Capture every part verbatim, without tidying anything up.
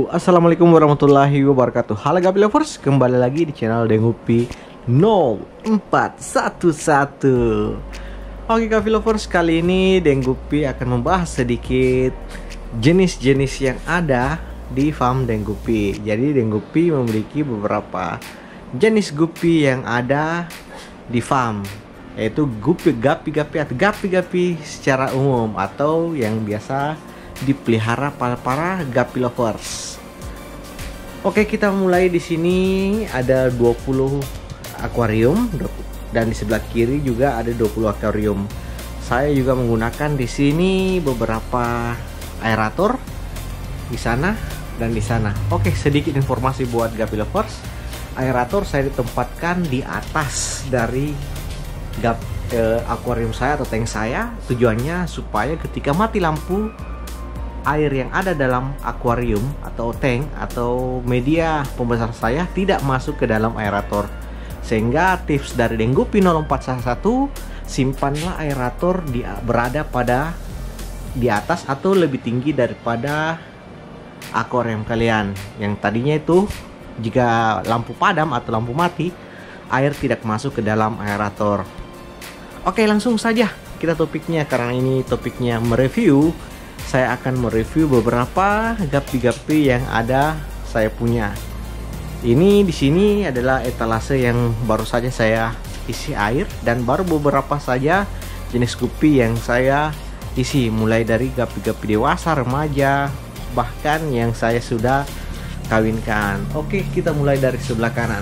Assalamualaikum warahmatullahi wabarakatuh. Halo Gapi Lovers, kembali lagi di channel Dengupi nol empat satu satu. Oke Gapi Lovers, kali ini Dengupi akan membahas sedikit jenis-jenis yang ada di farm Dengupi. Jadi Dengupi memiliki beberapa jenis gupi yang ada di farm, yaitu gupi gapi-gapi atau gapi-gapi secara umum atau yang biasa dipelihara para para Gapi Lovers. Oke, kita mulai di sini ada dua puluh akuarium dan di sebelah kiri juga ada dua puluh akuarium. Saya juga menggunakan di sini beberapa aerator di sana dan di sana. Oke, sedikit informasi buat Gapi Lovers. Aerator saya ditempatkan di atas dari gap, eh, akuarium saya atau tank saya. Tujuannya supaya ketika mati lampu, air yang ada dalam akuarium atau tank atau media pembesar saya tidak masuk ke dalam aerator. Sehingga tips dari Dengupi nol empat satu, simpanlah aerator di, berada pada di atas atau lebih tinggi daripada akuarium kalian. Yang tadinya itu jika lampu padam atau lampu mati, air tidak masuk ke dalam aerator. Oke, langsung saja kita topiknya, karena ini topiknya mereview. Saya akan mereview beberapa gapi-gapi yang ada saya punya. Ini di sini adalah etalase yang baru saja saya isi air dan baru beberapa saja jenis gupi yang saya isi, mulai dari gapi-gapi dewasa, remaja, bahkan yang saya sudah kawinkan. Oke, kita mulai dari sebelah kanan.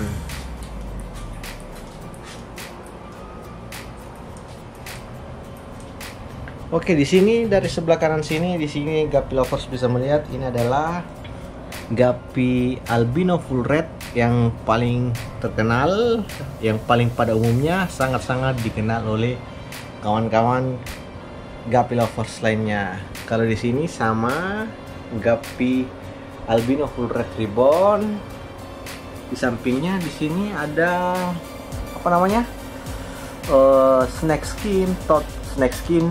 Oke, di sini dari sebelah kanan sini, di sini Gapi Lovers bisa melihat ini adalah Gapi albino full red yang paling terkenal, yang paling pada umumnya sangat-sangat dikenal oleh kawan-kawan Gapi Lovers lainnya. Kalau di sini sama Gapi albino full red ribbon. Di sampingnya di sini ada apa namanya? Uh, snake skin, tot snake skin.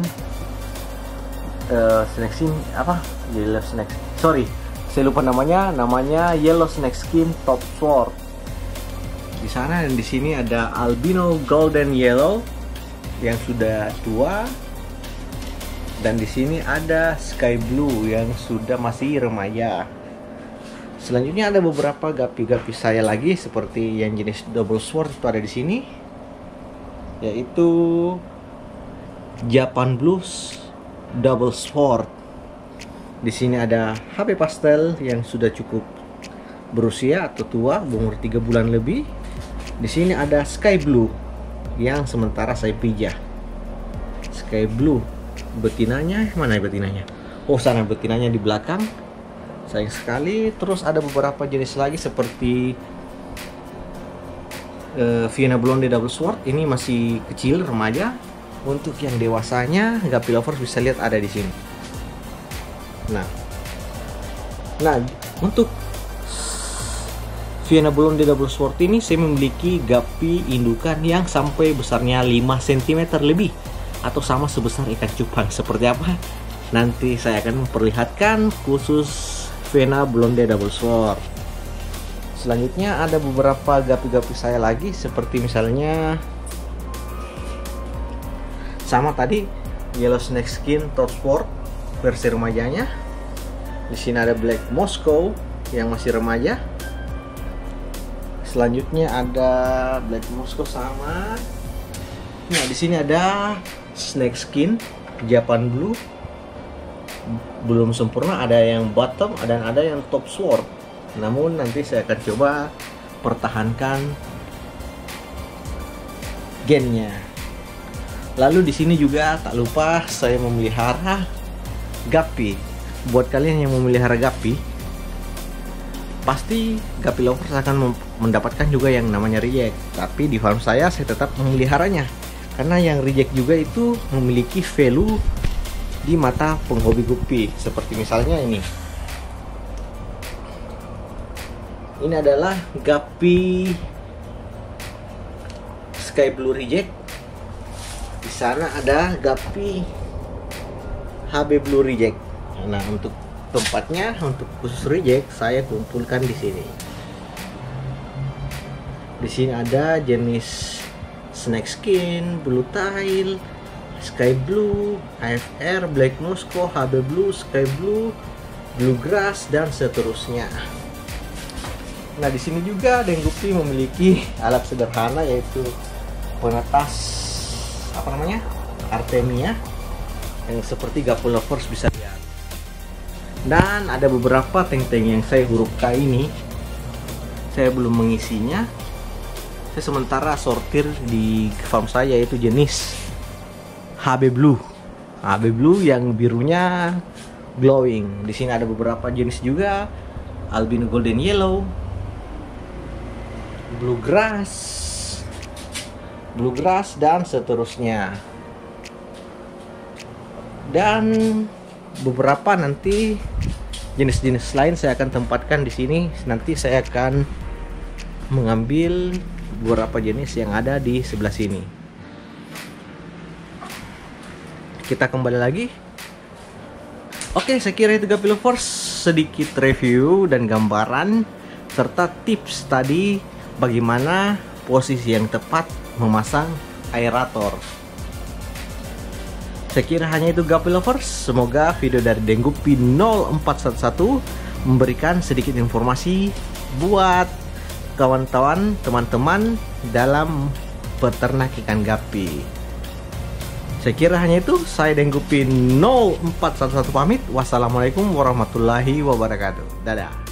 Uh, snake skin apa? Yellow snake. Sorry, saya lupa namanya. Namanya yellow snake skin top sword. Di sana dan di sini ada albino golden yellow yang sudah tua, dan di sini ada sky blue yang sudah masih remaja. Selanjutnya ada beberapa gapi-gapi saya lagi seperti yang jenis double sword itu ada di sini, yaitu Japan Blues double sword. Di sini ada H P pastel yang sudah cukup berusia atau tua, umur tiga bulan lebih. Di sini ada sky blue yang sementara saya pijah. Sky blue betinanya mana ya betinanya? Oh, sana betinanya di belakang. Sayang sekali. Terus ada beberapa jenis lagi seperti uh, Vienna Blonde double sword. Ini masih kecil, remaja. Untuk yang dewasanya, Gapi Lovers bisa lihat ada di sini. Nah, nah untuk Vienna Blonde double sword ini saya memiliki gapi indukan yang sampai besarnya lima sentimeter lebih, atau sama sebesar ikan cupang. Seperti apa? Nanti saya akan memperlihatkan khusus Vienna Blonde double sword. Selanjutnya ada beberapa gapi-gapi saya lagi seperti misalnya sama tadi yellow snake skin top sword versi remajanya. Di sini ada black Moscow yang masih remaja. Selanjutnya ada black Moscow sama. Nah, di sini ada snake skin Japan blue, belum sempurna, ada yang bottom dan ada yang top sword. Namun nanti saya akan coba pertahankan gennya. Lalu di sini juga tak lupa saya memelihara gapi. Buat kalian yang memelihara gapi, pasti Gapi Lovers akan mendapatkan juga yang namanya reject. Tapi di farm saya saya tetap memeliharanya, karena yang reject juga itu memiliki value di mata penghobi gupi. Seperti misalnya ini. Ini adalah gapi sky blue reject. Di sana ada gapi H B blue reject. Nah, untuk tempatnya untuk khusus reject saya kumpulkan di sini. Di sini ada jenis snake skin, blue tail, sky blue, A F R, black Moscow, H B blue, sky blue, bluegrass, dan seterusnya. Nah, di sini juga Denggupi memiliki alat sederhana, yaitu penetas apa namanya Artemia yang seperti Gapo Lovers bisa lihat. Dan ada beberapa tank-tank yang saya huruf K ini saya belum mengisinya. Saya sementara sortir di farm saya, yaitu jenis H B blue, H B blue yang birunya glowing. Di sini ada beberapa jenis juga, albino golden yellow, bluegrass, bluegrass, dan seterusnya. Dan beberapa nanti jenis-jenis lain saya akan tempatkan di sini. Nanti saya akan mengambil beberapa jenis yang ada di sebelah sini. Kita kembali lagi. Oke, saya kira itu Gapi Lovers, sedikit review dan gambaran serta tips tadi bagaimana posisi yang tepat memasang aerator. Saya kira hanya itu Gapi Lovers. Semoga video dari Denggupi nol empat satu satu memberikan sedikit informasi buat kawan-kawan, teman-teman dalam peternak ikan gapi. Saya kira hanya itu. Saya Denggupi nol empat satu satu pamit. Wassalamualaikum warahmatullahi wabarakatuh. Dadah.